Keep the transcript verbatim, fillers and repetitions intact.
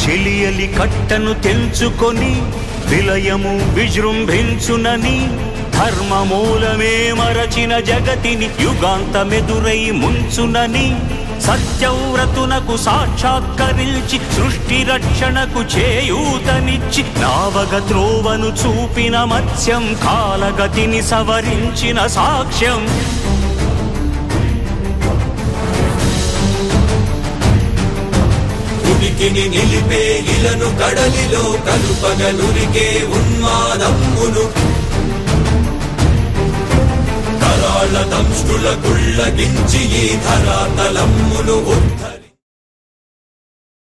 చెలియలి కట్టను తెంచుకొని విలయము విజృంభించునని ధర్మమూలమే మరచిన జగతిని యుగాంతమెదురై ముంచునని సత్యవ్రతునకు సాక్షాత్కరించి సృష్టి రక్షణకు చేయూతనిచ్చి నావగ త్రోవను చూపిన మత్స్యం కాలగతిని సవరించిన సాక్ష్యం ఉనికిని నిలిపే ఇలను కడలిలో కలుపగలురికే ఉన్మాదమ్మును కరాళ దంష్టుల గుళ్ళగించి ఈ ధరాతలమ్మును ఉద్ధరి